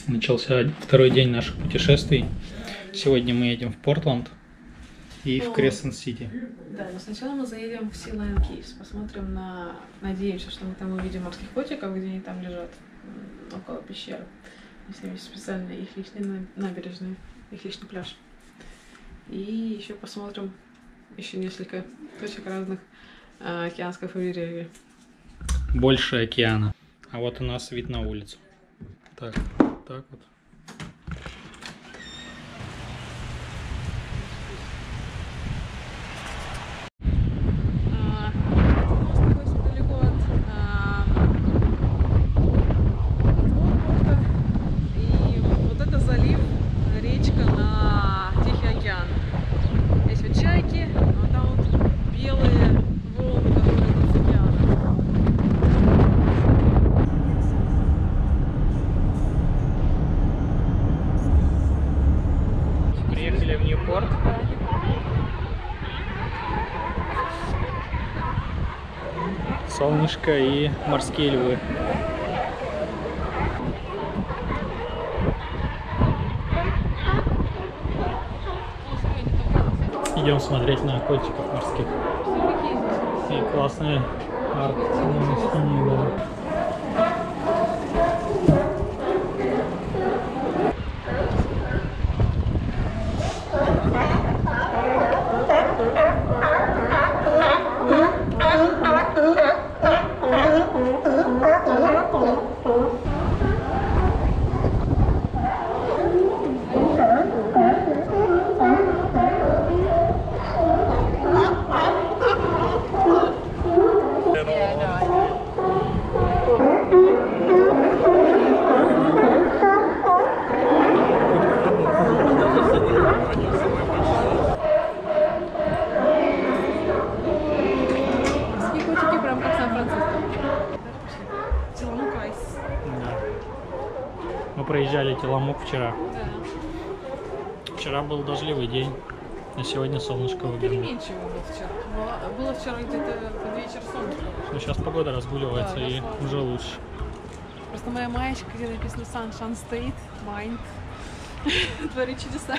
Начался второй день наших путешествий. Сегодня мы едем в Портланд и в Крессент-Сити. Да, но сначала мы заедем в Sea Lion Caves, посмотрим Надеемся, что мы там увидим морских котиков, где они там лежат, около пещеры. Если есть специальные их личные набережные, их личный пляж. И еще посмотрим еще несколько точек разных океанского побережья. Больше океана. А вот у нас вид на улицу. Так вот. Солнышко и морские львы. Идем смотреть на котиков морских. И классные арт на стене, да. Мы проезжали Теламук вчера. Да. Вчера был дождливый день, а сегодня солнышко выглянуло. Переменчиво было вчера. Было вчера где-то под вечер солнышко. Но сейчас погода разгуливается, да, и уже лучше. Просто моя маечка, где написано Sunshine State, Mind, творит чудеса.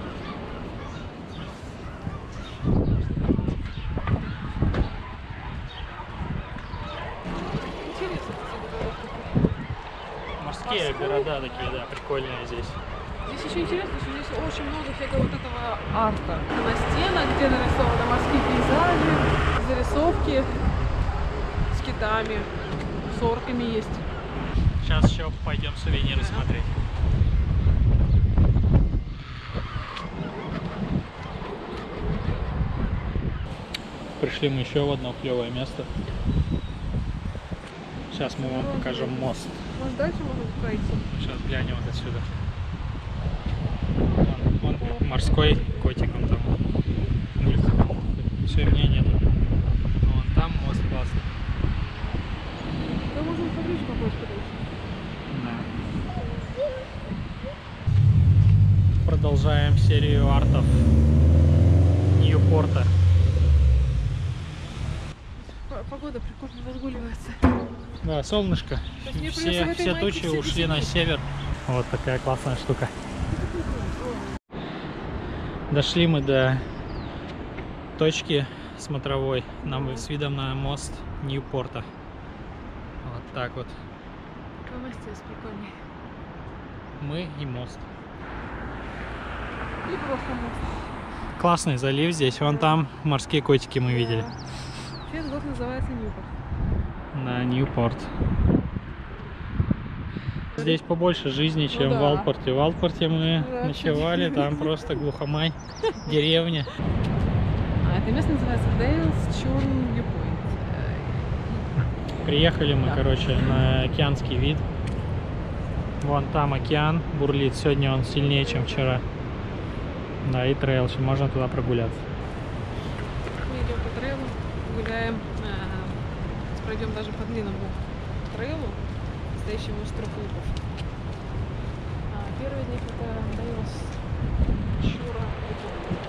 Морские города такие, да, прикольные здесь. Здесь еще интересно, что здесь очень много всякого вот этого арта. На стенах, где нарисованы морские пейзажи, зарисовки с китами, с орками есть. Сейчас еще пойдем сувениры смотреть. Пришли мы еще в одно клевое место. Сейчас мы вам покажем мост. Может, дальше можно пройти? Сейчас глянем вот отсюда. Вон морской котик, он там. Все, меня нет. Но вон там мост классный. Да, можно поближе попасть подальше. Да. Продолжаем серию артов Ньюпорта. Погода прикольно разгуливается. Да, солнышко. Все тучи ушли на север. Вот такая классная штука. Дошли мы до точки смотровой, нам с видом на мост Ньюпорта. Вот так вот. Какой мостец прикольный. Мы и мост. И просто мост. Классный залив здесь. Вон там морские котики мы видели. Этот город называется Ньюпорт. Да, Ньюпорт. Здесь побольше жизни, чем в Валпорте. В Валпорте мы ночевали, там просто глухомань, деревня. А это место называется Дейлс Чорн Вьюпойнт. Приехали мы, короче, на океанский вид. Вон там океан бурлит. Сегодня он сильнее, чем вчера. Да, и трейл, можно туда прогуляться. Мы идем по трейлу, гуляем, пройдем даже по длинному трейлу, стоящему из 3 лупов. Первый из них это Дейлс Чорн Вьюпойнт.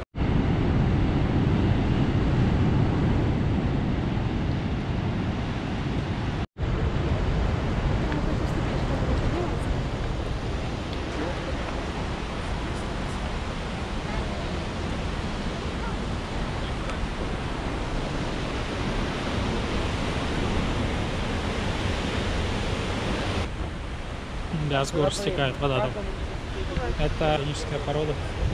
Да, с гор стекает вода там. Это органическая порода.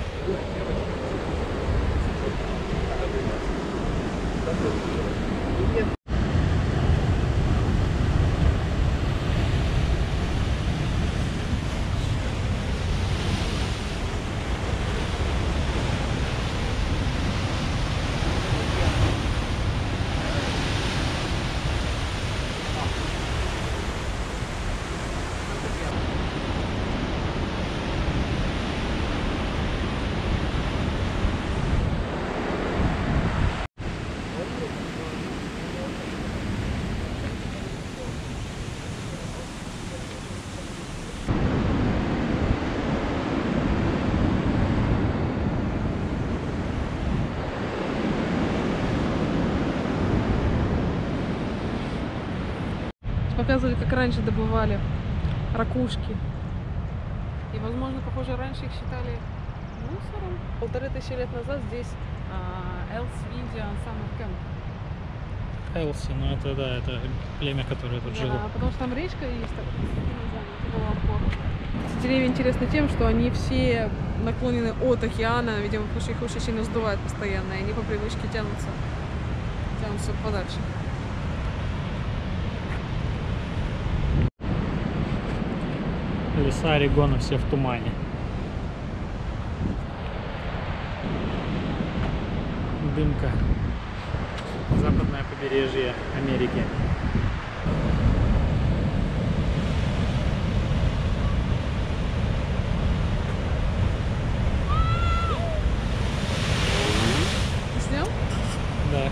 Показывали, как раньше добывали ракушки. И, возможно, похоже, раньше их считали мусором. 1500 лет назад здесь Элс Indian Summer Camp. Элси, ну это да, это племя, которое тут жило. Да, потому что там речка есть, так, эти деревья интересны тем, что они все наклонены от океана, видимо, потому что их очень сильно сдувает постоянно, и они по привычке тянутся подальше. Леса Орегона все в тумане. Дымка. Западное побережье Америки. Ты снял? Да.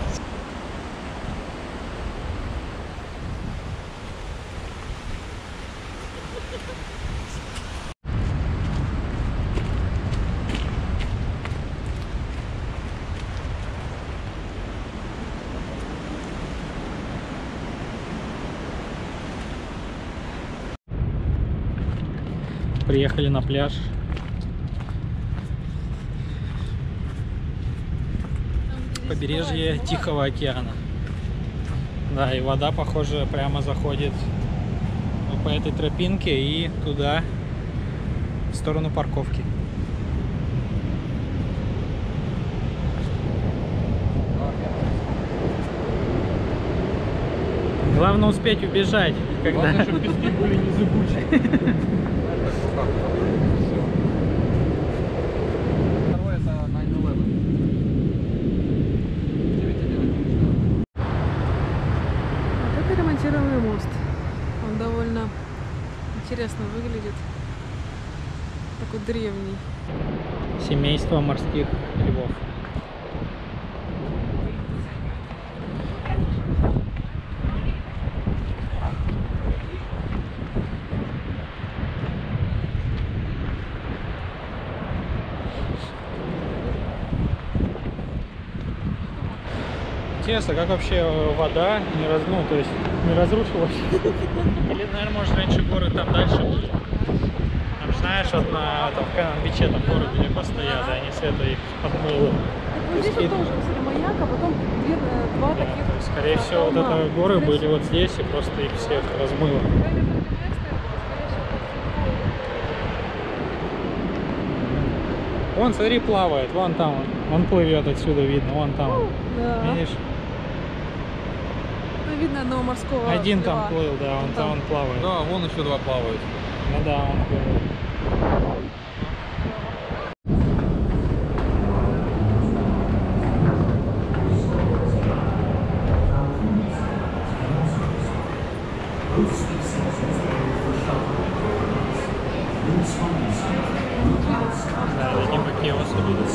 Приехали на пляж. Побережье Тихого океана. Да, и вода, похоже, прямо заходит по этой тропинке и туда, в сторону парковки. Главное успеть убежать, когда... Главное, чтобы пески были не зыбучие. Второе это 9/11. Вот это ремонтированный мост. Он довольно интересно выглядит. Такой древний. Семейство морских львов. Интересно, как вообще вода то есть не разрушилась? Или, наверное, может, раньше горы там дальше были? Там, знаешь, вот в Канан-Биче там горы далеко стоят, и они с этого их подмыло. Вот здесь вот тоже, кстати, маяк, а потом два таких. Скорее всего, вот это горы были вот здесь, и просто их всех размыло. Вон, смотри, плавает, вон там он плывет отсюда, видно, вон там. Да. Видишь? Ну, видно одного морского Один льва. там плыл, да, он там он плавает. Да, вон еще два плавают. Ну да, он плывет. Да, это не Макеос.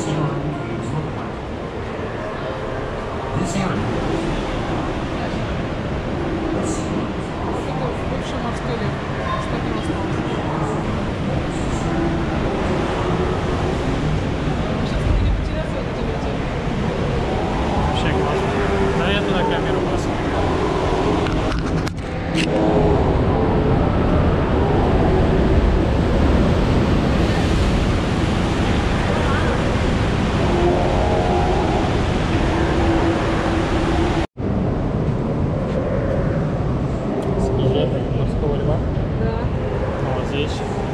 Бывший морской лев. Что от него осталось? Сейчас как не потеряться в этой темноте. Вообще классно. Да, я туда камеру бросил. здесь.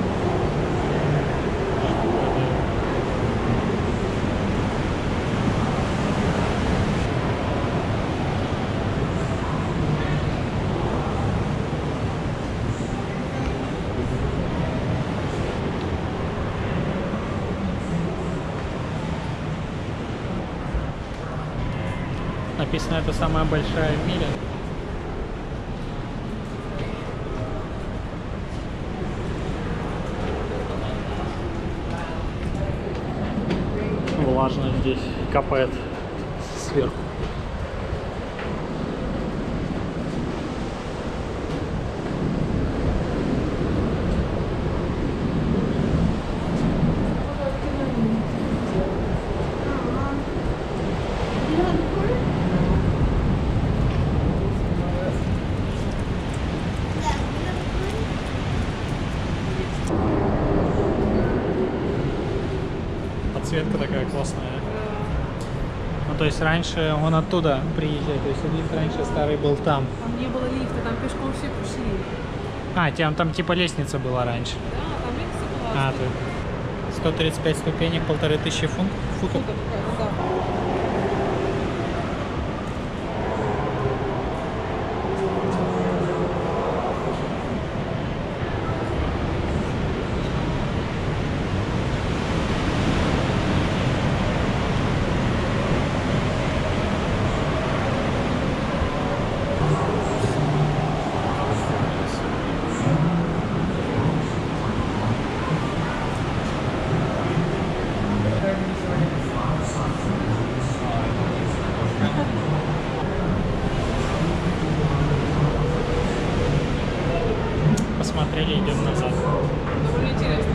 Написано, это самая большая в мире. Влажно здесь, капает сверху. Подсветка такая классная. Ну, то есть раньше он оттуда приезжает, то есть лифт раньше старый был там. Там не было лифта, там пешком все пошли. А, там типа лестница была раньше. Да, там лестница была. А, тут 135 ступенек, 1500 футов. Футов, да. Посмотрели, идем назад. Довольно интересно.